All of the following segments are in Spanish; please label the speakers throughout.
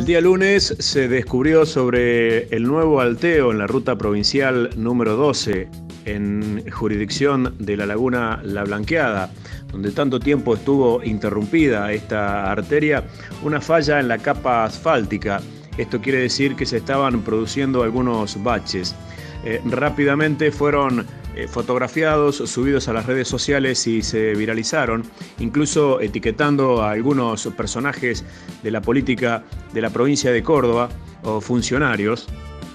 Speaker 1: El día lunes se descubrió sobre el nuevo alteo en la ruta provincial número 12, en jurisdicción de la laguna La Blanqueada, donde tanto tiempo estuvo interrumpida esta arteria, una falla en la capa asfáltica. Esto quiere decir que se estaban produciendo algunos baches. Rápidamente fueron fotografiados, subidos a las redes sociales y se viralizaron, incluso etiquetando a algunos personajes de la política de la provincia de Córdoba o funcionarios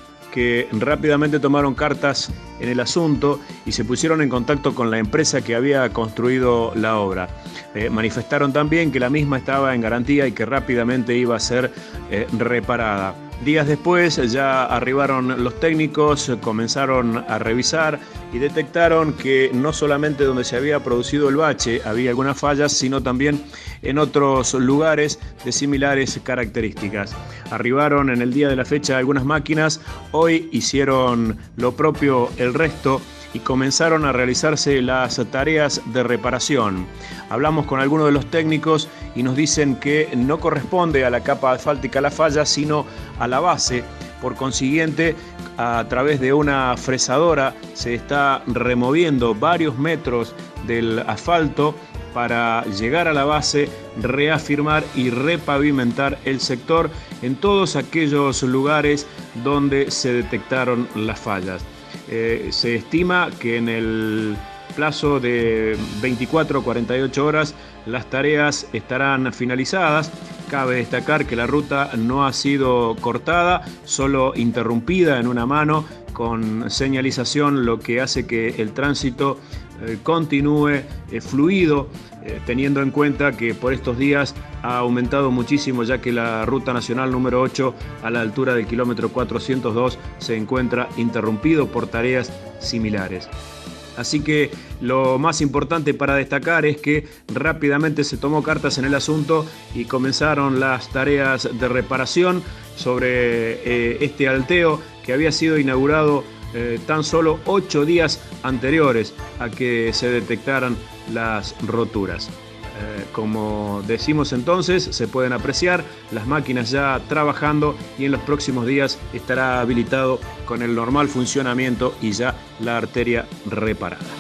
Speaker 1: que rápidamente tomaron cartas en el asunto y se pusieron en contacto con la empresa que había construido la obra. Manifestaron también que la misma estaba en garantía y que rápidamente iba a ser reparada. Días después ya arribaron los técnicos, comenzaron a revisar y detectaron que no solamente donde se había producido el bache había algunas fallas, sino también en otros lugares de similares características. Arribaron en el día de la fecha algunas máquinas, hoy hicieron lo propio el resto y comenzaron a realizarse las tareas de reparación. Hablamos con algunos de los técnicos y nos dicen que no corresponde a la capa asfáltica la falla, sino a la base. Por consiguiente, a través de una fresadora se está removiendo varios metros del asfalto para llegar a la base, reafirmar y repavimentar el sector en todos aquellos lugares donde se detectaron las fallas. Se estima que en el plazo de 24 o 48 horas las tareas estarán finalizadas. Cabe destacar que la ruta no ha sido cortada, solo interrumpida en una mano con señalización, lo que hace que el tránsito continúe fluido, teniendo en cuenta que por estos días ha aumentado muchísimo, ya que la ruta nacional número 8 a la altura del kilómetro 402 se encuentra interrumpido por tareas similares. Así que lo más importante para destacar es que rápidamente se tomó cartas en el asunto y comenzaron las tareas de reparación sobre este alteo que había sido inaugurado tan solo 8 días anteriores a que se detectaran las roturas. Como decimos entonces, se pueden apreciar las máquinas ya trabajando y en los próximos días estará habilitado con el normal funcionamiento y ya la arteria reparada.